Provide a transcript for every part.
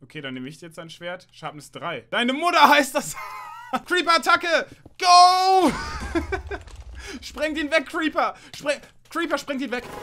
Okay, dann nehme ich jetzt ein Schwert. Sharpness 3. Deine Mutter heißt das. Creeper-Attacke. Go! Sprengt ihn weg, Creeper. Creeper, sprengt ihn weg.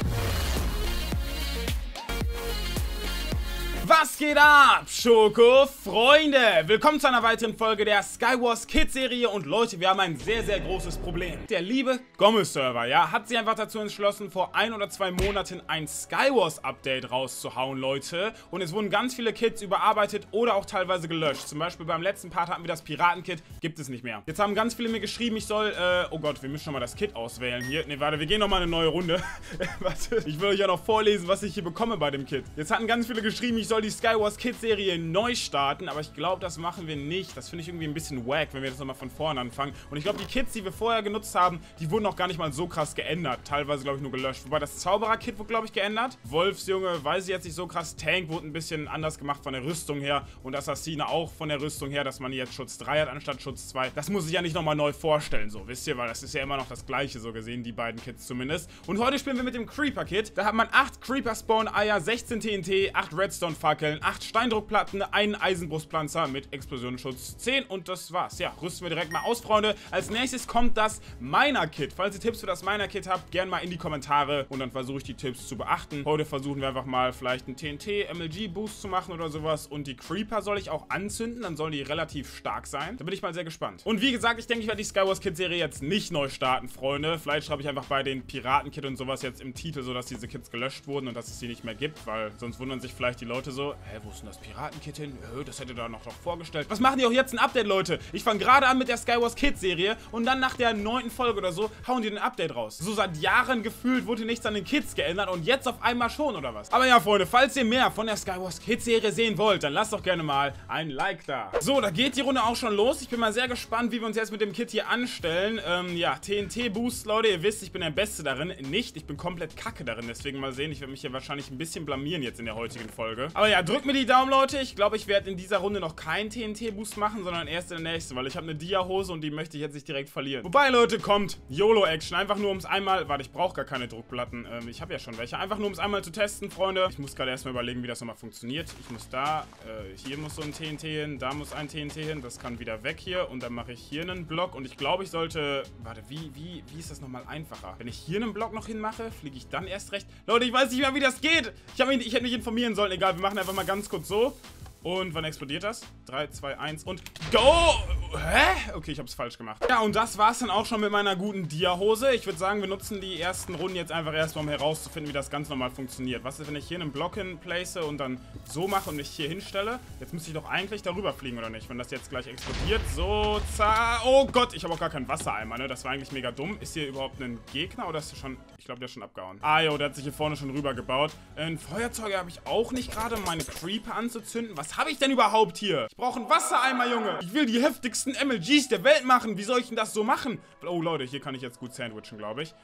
Was geht ab, Schoko-Freunde? Willkommen zu einer weiteren Folge der Skywars Kids Serie. Und Leute, wir haben ein sehr, sehr großes Problem. Der liebe Gomme-Server, ja, hat sich einfach dazu entschlossen, vor 1 oder 2 Monaten ein Skywars-Update rauszuhauen, Leute. Und es wurden ganz viele Kits überarbeitet oder auch teilweise gelöscht. Zum Beispiel beim letzten Part hatten wir das Piraten-Kit, gibt es nicht mehr. Jetzt haben ganz viele mir geschrieben, ich soll, oh Gott, wir müssen schon mal das Kit auswählen hier. Ne, warte, wir gehen nochmal eine neue Runde. Warte, ich will euch ja noch vorlesen, was ich hier bekomme bei dem Kit. Jetzt hatten ganz viele geschrieben, ich soll die Skywars Kids Serie neu starten, aber ich glaube, das machen wir nicht. Das finde ich irgendwie ein bisschen wack, wenn wir das nochmal von vorne anfangen. Und ich glaube, die Kits, die wir vorher genutzt haben, die wurden auch gar nicht mal so krass geändert. Teilweise, glaube ich, nur gelöscht. Wobei das Zauberer-Kit wurde, glaube ich, geändert. Wolfsjunge, weiß ich jetzt nicht so krass. Tank wurde ein bisschen anders gemacht von der Rüstung her. Und Assassine auch von der Rüstung her, dass man jetzt Schutz 3 hat anstatt Schutz 2. Das muss ich ja nicht nochmal neu vorstellen, so, wisst ihr? Weil das ist ja immer noch das Gleiche, so gesehen, die beiden Kits zumindest. Und heute spielen wir mit dem Creeper-Kit. Da hat man 8 Creeper-Spawn-Eier, 16 TNT, 8 Redstone-Fackeln, 8 Steindruckplatten, einen Eisenbrustpanzer mit Explosionsschutz 10 und das war's. Ja, rüsten wir direkt mal aus, Freunde. Als nächstes kommt das Miner-Kit. Falls ihr Tipps für das Miner-Kit habt, gerne mal in die Kommentare und dann versuche ich die Tipps zu beachten. Heute versuchen wir einfach mal vielleicht einen TNT-MLG-Boost zu machen oder sowas und die Creeper soll ich auch anzünden, dann sollen die relativ stark sein. Da bin ich mal sehr gespannt. Und wie gesagt, ich denke, ich werde die Skywars Kit-Serie jetzt nicht neu starten, Freunde. Vielleicht schreibe ich einfach bei den Piraten-Kit und sowas jetzt im Titel, sodass diese Kits gelöscht wurden und dass es sie nicht mehr gibt, weil sonst wundern sich vielleicht die Leute so, hä, wo ist denn das Piratenkit hin? Das hätte da noch vorgestellt. Was machen die auch jetzt ein Update, Leute? Ich fange gerade an mit der Skywars Kids Serie und dann nach der 9. Folge oder so hauen die ein Update raus. So seit Jahren gefühlt wurde nichts an den Kids geändert und jetzt auf einmal schon, oder was? Aber ja, Freunde, falls ihr mehr von der Skywars Kids Serie sehen wollt, dann lasst doch gerne mal ein Like da. So, da geht die Runde auch schon los. Ich bin mal sehr gespannt, wie wir uns jetzt mit dem Kit hier anstellen. Ja, TNT-Boost, Leute, ihr wisst, ich bin der Beste darin. Nicht, ich bin komplett kacke darin, deswegen mal sehen. Ich werde mich hier wahrscheinlich ein bisschen blamieren jetzt in der heutigen Folge. Aber ja, drückt mir die Daumen, Leute. Ich glaube, ich werde in dieser Runde noch keinen TNT-Boost machen, sondern erst in der nächsten, weil ich habe eine Dia-Hose und die möchte ich jetzt nicht direkt verlieren. Wobei, Leute, kommt YOLO-Action. Einfach nur, um es einmal... Warte, ich brauche gar keine Druckplatten. Ich habe ja schon welche. Einfach nur, um es einmal zu testen, Freunde. Ich muss gerade erstmal überlegen, wie das nochmal funktioniert. Ich muss da... hier muss so ein TNT hin, da muss ein TNT hin. Das kann wieder weg hier. Und dann mache ich hier einen Block. Und ich glaube, ich sollte... Warte, wie ist das nochmal einfacher? Wenn ich hier einen Block noch hinmache, fliege ich dann erst recht... Leute, ich weiß nicht mehr, wie das geht. Ich hätte mich informieren sollen. Egal, wir machen einfach mal ganz kurz so. Und wann explodiert das? 3, 2, 1 und go! Hä? Okay, ich hab's falsch gemacht. Ja, und das war's dann auch schon mit meiner guten Dia-Hose. Ich würde sagen, wir nutzen die ersten Runden jetzt einfach erstmal, um herauszufinden, wie das ganz normal funktioniert. Was ist, wenn ich hier einen Block hinplace und dann so mache und mich hier hinstelle? Jetzt müsste ich doch eigentlich darüber fliegen, oder nicht? Wenn das jetzt gleich explodiert. So, zack. Oh Gott, ich habe auch gar keinen Wassereimer, ne? Das war eigentlich mega dumm. Ist hier überhaupt ein Gegner oder ist der schon... Ich glaube, der ist schon abgehauen. Ah, jo, der hat sich hier vorne schon rüber gebaut. Ein Feuerzeug habe ich auch nicht gerade, um meine Creeper anzuzünden. Was habe ich denn überhaupt hier? Ich brauche einen Wassereimer, Junge. Ich will die heftigsten MLGs der Welt machen. Wie soll ich denn das so machen? Oh, Leute, hier kann ich jetzt gut sandwichen, glaube ich.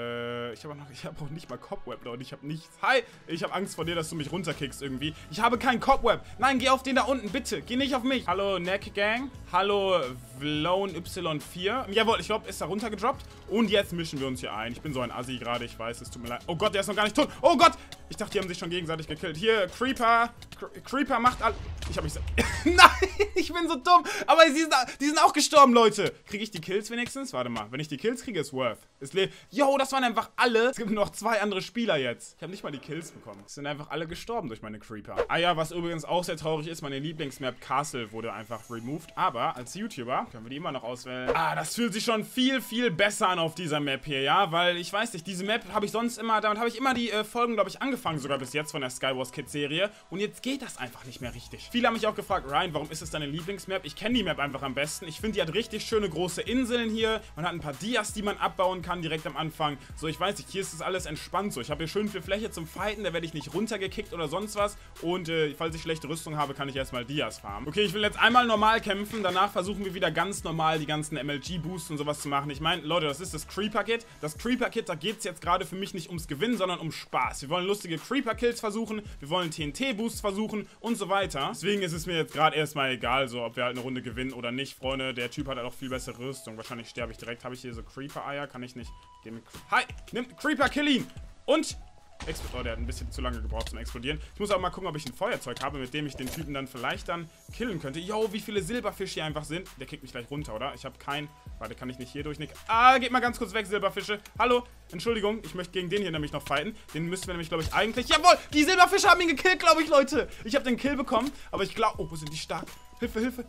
Ich habe auch nicht mal Cobweb, Leute. Ich habe nichts. Hi, ich habe Angst vor dir, dass du mich runterkickst irgendwie. Ich habe keinen Cobweb. Nein, geh auf den da unten, bitte. Geh nicht auf mich. Hallo, Neck Gang. Hallo, Vlone Y4. Jawohl, ich glaube, ist da runtergedroppt. Und jetzt mischen wir uns hier ein. Ich bin so ein Assi gerade, ich weiß, es tut mir leid. Oh Gott, der ist noch gar nicht tot. Oh Gott! Ich dachte, die haben sich schon gegenseitig gekillt. Hier, Creeper. Creeper macht all... Ich hab mich... Nein, ich bin so dumm. Aber die sind auch gestorben, Leute. Kriege ich die Kills wenigstens? Warte mal. Wenn ich die Kills kriege, ist worth. Yo, das waren einfach alle. Es gibt nur noch 2 andere Spieler jetzt. Ich habe nicht mal die Kills bekommen. Es sind einfach alle gestorben durch meine Creeper. Ah ja, was übrigens auch sehr traurig ist, meine Lieblingsmap Castle wurde einfach removed. Aber als YouTuber können wir die immer noch auswählen. Ah, das fühlt sich schon viel, viel besser an auf dieser Map hier, ja? Weil, ich weiß nicht, diese Map habe ich sonst immer... Damit habe ich immer die Folgen, glaube ich, angefangen sogar bis jetzt von der Skywars Kids Serie. Und jetzt geht das einfach nicht mehr richtig. Viele haben mich auch gefragt, Ryan, warum ist es deine Lieblingsmap? Ich kenne die Map einfach am besten. Ich finde, die hat richtig schöne große Inseln hier. Man hat ein paar Dias, die man abbauen kann direkt am Anfang. So, ich weiß nicht, hier ist das alles entspannt so. Ich habe hier schön viel Fläche zum Fighten, da werde ich nicht runtergekickt oder sonst was. Und falls ich schlechte Rüstung habe, kann ich erstmal Dias farmen. Okay, ich will jetzt einmal normal kämpfen. Danach versuchen wir wieder ganz normal die ganzen MLG-Boosts und sowas zu machen. Ich meine, Leute, das ist das Creeper-Kit. Das Creeper-Kit, da geht es jetzt gerade für mich nicht ums Gewinnen, sondern um Spaß. Wir wollen lustige Creeper-Kills versuchen, wir wollen TNT-Boosts versuchen und so weiter. Deswegen ist es mir jetzt gerade erstmal egal, so ob wir halt eine Runde gewinnen oder nicht, Freunde. Der Typ hat halt auch viel bessere Rüstung. Wahrscheinlich sterbe ich direkt. Habe ich hier so Creeper-Eier? Kann ich nicht... Hi! Nimm Creeper, kill ihn! Und... Oh, der hat ein bisschen zu lange gebraucht zum Explodieren. Ich muss auch mal gucken, ob ich ein Feuerzeug habe, mit dem ich den Typen dann vielleicht killen könnte. Yo, wie viele Silberfische hier einfach sind. Der kickt mich gleich runter, oder? Ich habe keinen... Warte, kann ich nicht hier durchnicken? Ah, geht mal ganz kurz weg, Silberfische. Hallo, Entschuldigung, ich möchte gegen den hier nämlich noch fighten. Den müssten wir nämlich, glaube ich, eigentlich... Jawohl, die Silberfische haben ihn gekillt, glaube ich, Leute. Ich habe den Kill bekommen, aber ich glaube... Oh, wo sind die stark? Hilfe, Hilfe.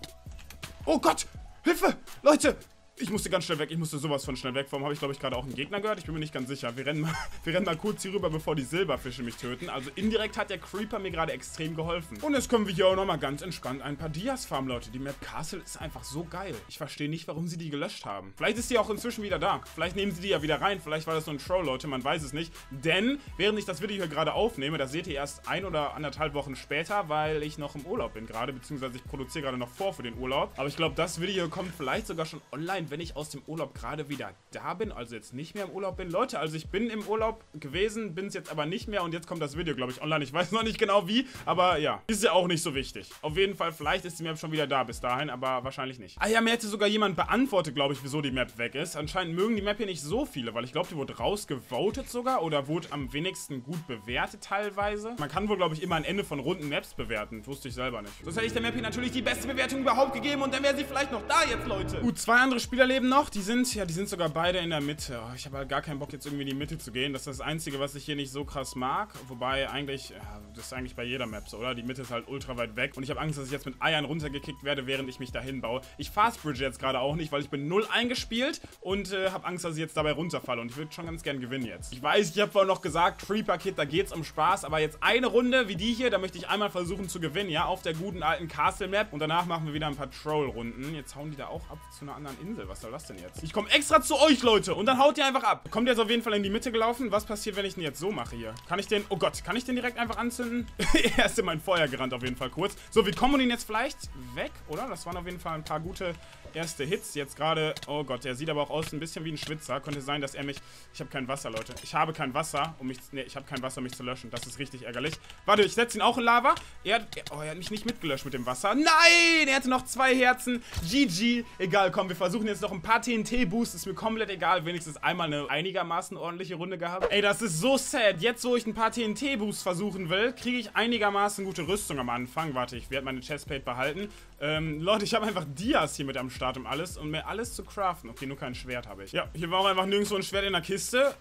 Oh Gott, Hilfe, Leute. Ich musste ganz schnell weg. Ich musste sowas von schnell weg. Warum habe ich, glaube ich, gerade auch einen Gegner gehört? Ich bin mir nicht ganz sicher. Wir rennen mal kurz hier rüber, bevor die Silberfische mich töten. Also indirekt hat der Creeper mir gerade extrem geholfen. Und jetzt können wir hier auch nochmal ganz entspannt ein paar Dias farmen, Leute. Die Map Castle ist einfach so geil. Ich verstehe nicht, warum sie die gelöscht haben. Vielleicht ist die auch inzwischen wieder da. Vielleicht nehmen sie die ja wieder rein. Vielleicht war das so ein Troll, Leute. Man weiß es nicht. Denn, während ich das Video hier gerade aufnehme, das seht ihr erst 1 oder 1,5 Wochen später, weil ich noch im Urlaub bin gerade. Beziehungsweise ich produziere gerade noch für den Urlaub. Aber ich glaube, das Video kommt vielleicht sogar schon online, wenn ich aus dem Urlaub gerade wieder da bin, also jetzt nicht mehr im Urlaub bin. Leute, also ich bin im Urlaub gewesen, bin es jetzt aber nicht mehr und jetzt kommt das Video, glaube ich, online. Ich weiß noch nicht genau wie, aber ja, ist ja auch nicht so wichtig. Auf jeden Fall, vielleicht ist die Map schon wieder da bis dahin, aber wahrscheinlich nicht. Ah ja, mir hätte sogar jemand beantwortet, glaube ich, wieso die Map weg ist. Anscheinend mögen die Map hier nicht so viele, weil ich glaube, die wurde rausgevotet sogar oder wurde am wenigsten gut bewertet teilweise. Man kann wohl, glaube ich, immer ein Ende von runden Maps bewerten. Wusste ich selber nicht. Sonst hätte ich der Map hier natürlich die beste Bewertung überhaupt gegeben und dann wäre sie vielleicht noch da jetzt, Leute. Gut, 2 andere Spieler leben noch. Die sind sogar beide in der Mitte. Oh, ich habe halt gar keinen Bock, jetzt irgendwie in die Mitte zu gehen. Das ist das Einzige, was ich hier nicht so krass mag. Wobei eigentlich, ja, das ist eigentlich bei jeder Map so, oder? Die Mitte ist halt ultra weit weg. Und ich habe Angst, dass ich jetzt mit Eiern runtergekickt werde, während ich mich dahin baue. Ich fastbridge jetzt gerade auch nicht, weil ich bin 0 eingespielt und habe Angst, dass ich jetzt dabei runterfalle. Und ich würde schon ganz gern gewinnen jetzt. Ich weiß, ich habe vorhin noch gesagt, Creeper Kid, da geht's um Spaß. Aber jetzt eine Runde wie die hier, da möchte ich einmal versuchen zu gewinnen, ja? Auf der guten alten Castle Map. Und danach machen wir wieder ein paar Troll-Runden. Jetzt hauen die da auch ab zu einer anderen Insel. Was soll das denn jetzt? Ich komme extra zu euch, Leute. Und dann haut ihr einfach ab. Kommt jetzt auf jeden Fall in die Mitte gelaufen. Was passiert, wenn ich den jetzt so mache hier? Kann ich den... Oh Gott, kann ich den direkt einfach anzünden? Er ist in mein Feuer gerannt auf jeden Fall kurz. So, wir kommen ihn jetzt vielleicht weg, oder? Das waren auf jeden Fall ein paar gute erste Hits. Jetzt gerade... Oh Gott, der sieht aber auch aus ein bisschen wie ein Schwitzer. Könnte sein, dass er mich... Ich habe kein Wasser, Leute. Ich habe kein Wasser, um mich... Ne, ich habe kein Wasser, um mich zu löschen. Das ist richtig ärgerlich. Warte, ich setze ihn auch in Lava. Er hat mich nicht mitgelöscht mit dem Wasser. Nein! Er hatte noch 2 Herzen. GG. Egal, komm, wir versuchen jetzt noch ein paar TNT-Boosts. Ist mir komplett egal. Wenigstens einmal eine einigermaßen ordentliche Runde gehabt. Ey, das ist so sad. Jetzt, wo ich ein paar TNT-Boosts versuchen will, kriege ich einigermaßen gute Rüstung am Anfang. Warte, ich werde meine Chestplate behalten. Leute, ich habe einfach Dias hier mit am Start, um mir alles zu craften. Okay, nur kein Schwert habe ich. Ja, hier war auch einfach nirgendwo ein Schwert in der Kiste.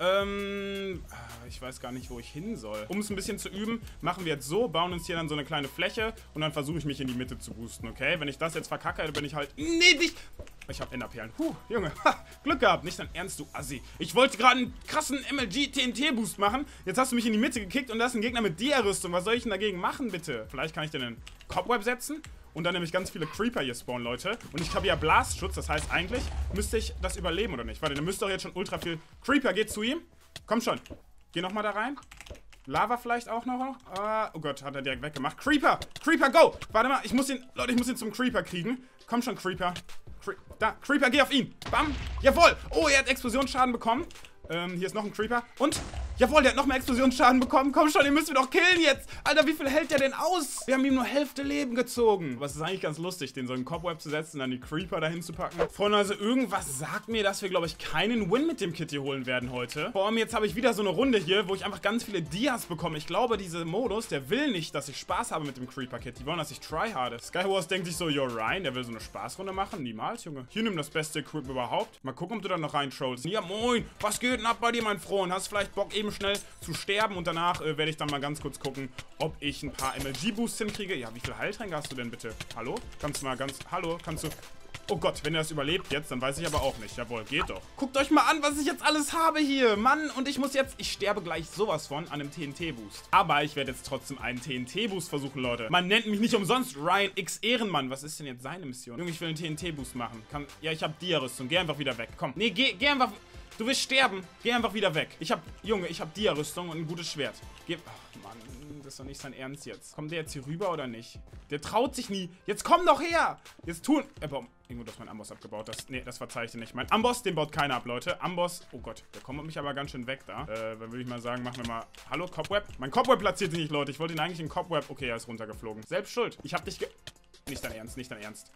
Ich weiß gar nicht, wo ich hin soll. Um es ein bisschen zu üben, machen wir jetzt so, bauen uns hier dann so eine kleine Fläche und dann versuche ich mich in die Mitte zu boosten, okay? Wenn ich das jetzt verkacke, dann bin ich halt... Nee, nicht... Ich habe Enderperlen. Junge. Ha, Glück gehabt. Nicht dein Ernst, du Assi. Ich wollte gerade einen krassen MLG-TNT-Boost machen. Jetzt hast du mich in die Mitte gekickt und da ist ein Gegner mit Dia-Rüstung. Was soll ich denn dagegen machen, bitte? Vielleicht kann ich den in Cobweb setzen und dann nämlich ganz viele Creeper hier spawnen, Leute. Und ich habe ja Blastschutz. Das heißt, eigentlich müsste ich das überleben, oder nicht? Warte, dann müsste doch jetzt schon ultra viel... Creeper, geht zu ihm. Komm schon. Geh nochmal da rein. Lava vielleicht auch noch. Oh Gott, hat er direkt weggemacht. Creeper! Creeper, go! Warte mal, Leute, ich muss ihn zum Creeper kriegen. Komm schon, Creeper. Creeper, geh auf ihn. Bam. Jawohl. Oh, er hat Explosionsschaden bekommen. Hier ist noch ein Creeper. Und, jawohl, der hat noch mehr Explosionsschaden bekommen. Komm schon, den müssen wir doch killen jetzt. Alter, wie viel hält der denn aus? Wir haben ihm nur Hälfte Leben gezogen. Aber es ist eigentlich ganz lustig, den so in Cobweb zu setzen und dann die Creeper dahin zu packen. Freunde, also irgendwas sagt mir, dass wir, glaube ich, keinen Win mit dem Kit hier holen werden heute. Vor allem jetzt habe ich wieder so eine Runde hier, wo ich einfach ganz viele Dias bekomme. Ich glaube, dieser Modus, der will nicht, dass ich Spaß habe mit dem Creeper-Kit. Die wollen, dass ich tryharde. Skywars denkt sich so, yo, Ryan, der will so eine Spaßrunde machen. Niemals, Junge. Hier nimm das beste Equip überhaupt. Mal gucken, ob du dann noch rein trollst. Ja, moin. Was geht denn ab bei dir, mein Freund? Hast vielleicht Bock, eben schnell zu sterben? Und danach werde ich dann mal ganz kurz gucken, ob ich ein paar MLG-Boosts hinkriege. Ja, wie viel Heiltränke hast du denn bitte? Hallo? Kannst du mal ganz... Hallo? Kannst du... Oh Gott, wenn er das überlebt jetzt, dann weiß ich aber auch nicht. Jawohl, geht doch. Guckt euch mal an, was ich jetzt alles habe hier. Mann, und ich muss jetzt... Ich sterbe gleich sowas von an einem TNT-Boost. Aber ich werde jetzt trotzdem einen TNT-Boost versuchen, Leute. Man nennt mich nicht umsonst Ryan X Ehrenmann. Was ist denn jetzt seine Mission? Junge, ich will einen TNT-Boost machen. Ja, ich habe Dia-Rüstung. Geh einfach wieder weg. Komm. Nee, geh einfach... Du willst sterben. Geh einfach wieder weg. Junge, ich habe Dia-Rüstung und ein gutes Schwert. Ach, Mann. Das ist doch nicht sein Ernst jetzt. Kommt der jetzt hier rüber oder nicht? Der traut sich nie. Jetzt komm doch her. Jetzt tun... Irgendwo, dass mein Amboss abgebaut ist. Nee, das verzeihe ich dir nicht. Mein Amboss, den baut keiner ab, Leute. Amboss... Oh Gott, der kommt mich aber ganz schön weg da. Dann würde ich mal sagen, machen wir mal... Hallo, Cobweb? Mein Cobweb platziert sich nicht, Leute. Ich wollte ihn eigentlich in Cobweb... Okay, er ist runtergeflogen. Selbst schuld. Ich hab dich Nicht dein Ernst, nicht dein Ernst.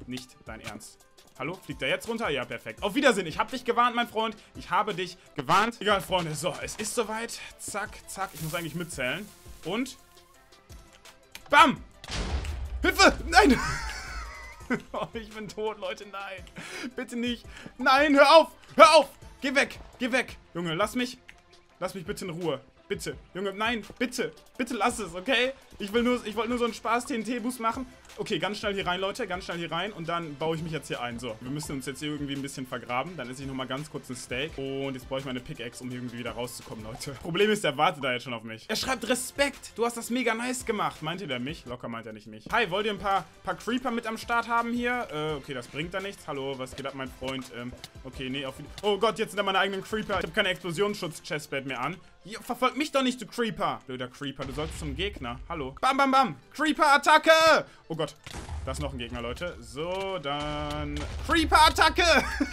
nicht dein Ernst. Hallo? Fliegt er jetzt runter? Ja, perfekt. Auf Wiedersehen. Ich habe dich gewarnt, mein Freund. Ich habe dich gewarnt. Egal, Freunde. So, es ist soweit. Zack, zack. Ich muss eigentlich mitzählen. Und... Bam! Hilfe! Nein! Oh, ich bin tot, Leute. Nein. Bitte nicht. Nein, hör auf! Hör auf! Geh weg! Geh weg! Junge, lass mich bitte in Ruhe. Bitte. Junge, nein, bitte. Bitte lass es, okay? Ich wollte nur so einen Spaß-TNT-Boost machen. Okay, ganz schnell hier rein, Leute. Ganz schnell hier rein. Und dann baue ich mich jetzt hier ein. So, wir müssen uns jetzt hier irgendwie ein bisschen vergraben. Dann esse ich nochmal ganz kurz ein Steak. Und jetzt brauche ich meine Pickaxe, um hier irgendwie wieder rauszukommen, Leute. Problem ist, der wartet da jetzt schon auf mich. Er schreibt Respekt. Du hast das mega nice gemacht. Meint ihr der mich? Locker meint er nicht mich. Hi, wollt ihr ein paar Creeper mit am Start haben hier? Okay, das bringt da nichts. Hallo, was geht ab, mein Freund? Okay, nee, auf... Oh Gott, jetzt sind da meine eigenen Creeper. Ich habe keine Explosionsschutz-Chestplate mehr an. Ja, verfolgt mich doch nicht, du Creeper. Blöder Creeper, du sollst zum Gegner. Hallo. Bam, bam, bam. Creeper-Attacke. Oh Gott. Da ist noch ein Gegner, Leute. So, dann... Creeper-Attacke.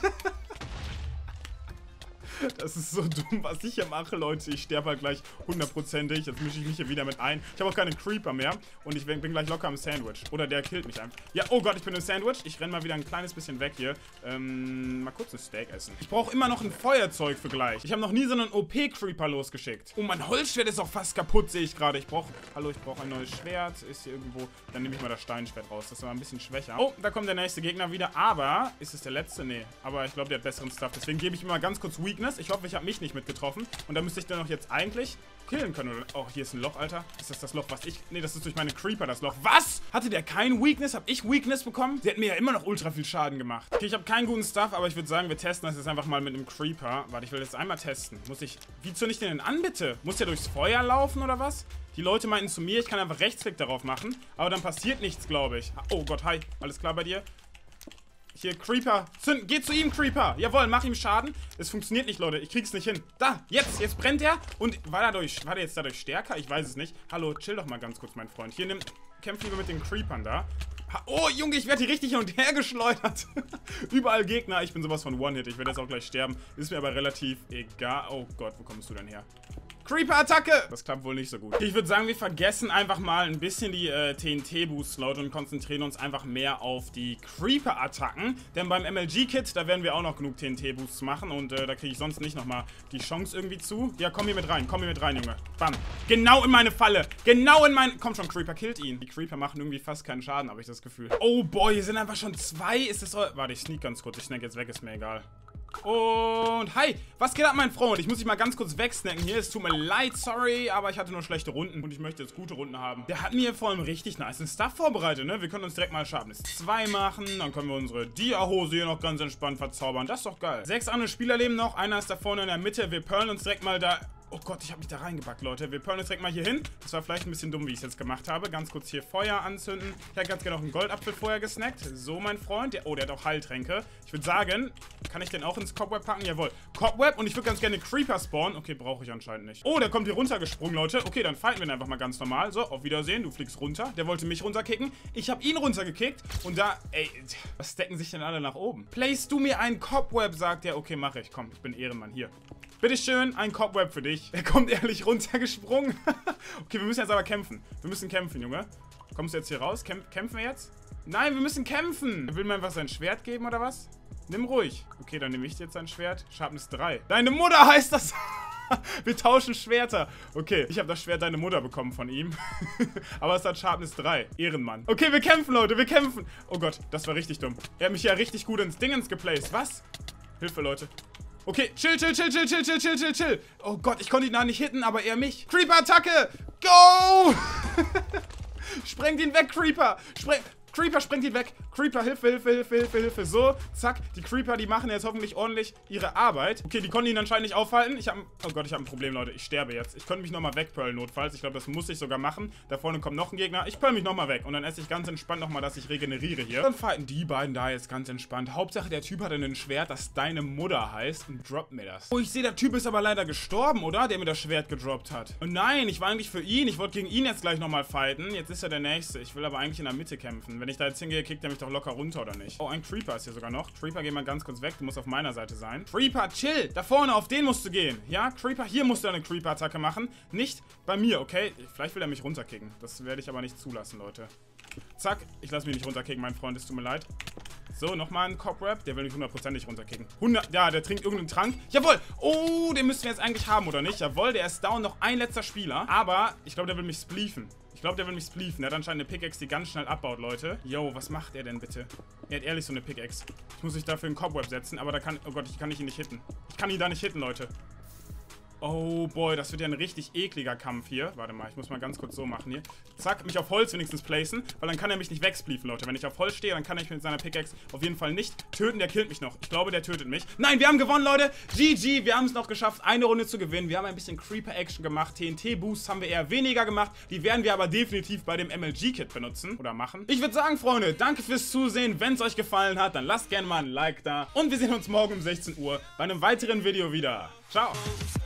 Das ist so dumm, was ich hier mache, Leute. Ich sterbe halt gleich 100%ig. Jetzt mische ich mich hier wieder mit ein. Ich habe auch keine Creeper mehr. Und ich bin gleich locker im Sandwich. Oder der killt mich einfach. Ja, oh Gott, ich bin im Sandwich. Ich renne mal wieder ein kleines bisschen weg hier. Mal kurz ein Steak essen. Ich brauche immer noch ein Feuerzeug für gleich. Ich habe noch nie so einen OP-Creeper losgeschickt. Oh, mein Holzschwert ist auch fast kaputt, sehe ich gerade. Ich brauche ein neues Schwert. Ist hier irgendwo... Dann nehme ich mal das Steinschwert raus. Das ist aber ein bisschen schwächer. Oh, da kommt der nächste Gegner wieder. Aber... Ist es der letzte? Nee. Aber ich glaube, der hat besseren Stuff. Deswegen gebe ich ihm mal ganz kurz Weakness. Ich hoffe, ich habe mich nicht mitgetroffen. Und da müsste ich dann noch jetzt eigentlich killen können. Oder? Oh, hier ist ein Loch, Alter. Ist das Loch, was ich... Nee, das ist durch meine Creeper das Loch. Was? Hatte der kein Weakness? Hab ich Weakness bekommen? Sie hat mir ja immer noch ultra viel Schaden gemacht. Okay, ich habe keinen guten Stuff, aber ich würde sagen, wir testen das jetzt einfach mal mit einem Creeper. Warte, ich will das einmal testen. Muss ich... Wie zünde ich den denn an, bitte? Muss der durchs Feuer laufen oder was? Die Leute meinten zu mir, ich kann einfach Rechtsklick darauf machen. Aber dann passiert nichts, glaube ich. Oh Gott, hi. Alles klar bei dir? Hier, Creeper. Zünden. Geh zu ihm, Creeper. Jawohl, mach ihm Schaden. Es funktioniert nicht, Leute. Ich krieg's nicht hin. Da, jetzt brennt er. Und war der jetzt dadurch stärker? Ich weiß es nicht. Hallo, chill doch mal ganz kurz, mein Freund. Hier, kämpf lieber mit den Creepern da. Oh, Junge, ich werde hier richtig hin und her geschleudert. Überall Gegner. Ich bin sowas von One-Hit. Ich werde jetzt auch gleich sterben. Ist mir aber relativ egal. Oh Gott, wo kommst du denn her? Creeper-Attacke! Das klappt wohl nicht so gut. Ich würde sagen, wir vergessen einfach mal ein bisschen die TNT-Boosts, Leute, und konzentrieren uns einfach mehr auf die Creeper-Attacken. Denn beim MLG-Kit, da werden wir auch noch genug TNT-Boosts machen und da kriege ich sonst nicht nochmal die Chance irgendwie zu. Ja, komm hier mit rein, Junge. Bam. Genau in meine Falle. Genau in mein... Komm schon, Creeper, killt ihn. Die Creeper machen irgendwie fast keinen Schaden, habe ich das Gefühl. Oh boy, hier sind einfach schon 2. Ist das... Warte, ich sneak ganz kurz. Ich snack jetzt weg, ist mir egal. Und hi, was geht ab, mein Freund? Ich muss dich mal ganz kurz wegsnacken hier. Es tut mir leid, sorry, aber ich hatte nur schlechte Runden und ich möchte jetzt gute Runden haben. Der hat mir vor allem richtig nice Stuff vorbereitet, ne? Wir können uns direkt mal Sharpness 2 machen. Dann können wir unsere Dia-Hose hier noch ganz entspannt verzaubern. Das ist doch geil. 6 andere Spieler leben noch. Einer ist da vorne in der Mitte. Wir pearlen uns direkt mal da... Oh Gott, ich habe mich da reingepackt, Leute. Wir pearlen uns direkt mal hier hin. Das war vielleicht ein bisschen dumm, wie ich es jetzt gemacht habe. Ganz kurz hier Feuer anzünden. Ich hätte ganz gerne noch einen Goldapfel vorher gesnackt. So, mein Freund. Der hat auch Heiltränke. Ich würde sagen, kann ich den auch ins Cobweb packen? Jawohl. Cobweb und ich würde ganz gerne Creeper spawnen. Okay, brauche ich anscheinend nicht. Oh, der kommt hier runtergesprungen, Leute. Okay, dann fighten wir ihn einfach mal ganz normal. So, auf Wiedersehen. Du fliegst runter. Der wollte mich runterkicken. Ich habe ihn runtergekickt. Und da, ey, was stecken sich denn alle nach oben? Playst du mir einen Cobweb, sagt er. Okay, mache ich. Komm, ich bin Ehrenmann. Hier. Bitteschön, ein Cobweb für dich. Er kommt ehrlich runtergesprungen. Okay, wir müssen jetzt aber kämpfen. Wir müssen kämpfen, Junge. Kommst du jetzt hier raus? Kämpfen wir jetzt? Nein, wir müssen kämpfen. Will mir einfach sein Schwert geben oder was? Nimm ruhig. Okay, dann nehme ich jetzt sein Schwert. Sharpness 3. Deine Mutter heißt das. Wir tauschen Schwerter. Okay, ich habe das Schwert Deine Mutter bekommen von ihm. Aber es hat Sharpness 3. Ehrenmann. Okay, wir kämpfen, Leute. Wir kämpfen. Oh Gott, das war richtig dumm. Er hat mich ja richtig gut ins Dingens geplaced. Was? Hilfe, Leute. Okay, chill. Oh Gott, ich konnte ihn da nicht hitten, aber er mich. Creeper-Attacke! Go! Sprengt ihn weg, Creeper! Creeper sprengt ihn weg. Creeper, Hilfe. So, zack. Die Creeper, die machen jetzt hoffentlich ordentlich ihre Arbeit. Okay, die konnten ihn anscheinend nicht aufhalten. Oh Gott, ich habe ein Problem, Leute. Ich sterbe jetzt. Ich könnte mich nochmal wegpearlen, notfalls. Ich glaube, das muss ich sogar machen. Da vorne kommt noch ein Gegner. Ich pearl mich nochmal weg. Und dann esse ich ganz entspannt nochmal, dass ich regeneriere hier. Dann fighten die beiden da jetzt ganz entspannt. Hauptsache, der Typ hat ein Schwert, das Deine Mutter heißt und droppt mir das. Oh, ich sehe, der Typ ist aber leider gestorben, oder? Der mir das Schwert gedroppt hat. Und nein, ich war eigentlich für ihn. Ich wollte gegen ihn jetzt gleich nochmal fighten. Jetzt ist er der Nächste. Ich will aber eigentlich in der Mitte kämpfen. Wenn ich da jetzt hingehe, kriegt er mich doch locker runter, oder nicht? Oh, ein Creeper ist hier sogar noch. Creeper, geh mal ganz kurz weg. Du musst auf meiner Seite sein. Creeper, chill! Da vorne, auf den musst du gehen. Ja, Creeper, hier musst du eine Creeper-Attacke machen. Nicht bei mir, okay? Vielleicht will er mich runterkicken. Das werde ich aber nicht zulassen, Leute. Zack, ich lasse mich nicht runterkicken, mein Freund, es tut mir leid. So, nochmal ein Cop-Rap. Der will mich 100%ig runterkicken. 100, ja, der trinkt irgendeinen Trank. Jawohl! Oh, den müssten wir jetzt eigentlich haben, oder nicht? Jawohl, der ist down. Noch ein letzter Spieler. Aber ich glaube, der will mich spleefen. Der hat anscheinend eine Pickaxe, die ganz schnell abbaut, Leute. Yo, was macht er denn bitte? Er hat ehrlich so eine Pickaxe. Ich muss mich dafür einen Cobweb setzen, aber da kann... Oh Gott, ich kann ihn nicht hitten. Ich kann ihn da nicht hitten, Leute. Oh boy, das wird ja ein richtig ekliger Kampf hier. Warte mal, ich muss mal ganz kurz so machen hier. Zack, mich auf Holz wenigstens placen, weil dann kann er mich nicht wegspleefen, Leute. Wenn ich auf Holz stehe, dann kann ich mit seiner Pickaxe auf jeden Fall nicht töten. Der killt mich noch. Ich glaube, der tötet mich. Nein, wir haben gewonnen, Leute. GG, wir haben es noch geschafft, eine Runde zu gewinnen. Wir haben ein bisschen Creeper-Action gemacht. TNT-Boosts haben wir eher weniger gemacht. Die werden wir aber definitiv bei dem MLG-Kit benutzen oder machen. Ich würde sagen, Freunde, danke fürs Zusehen. Wenn es euch gefallen hat, dann lasst gerne mal ein Like da. Und wir sehen uns morgen um 16 Uhr bei einem weiteren Video wieder. Ciao.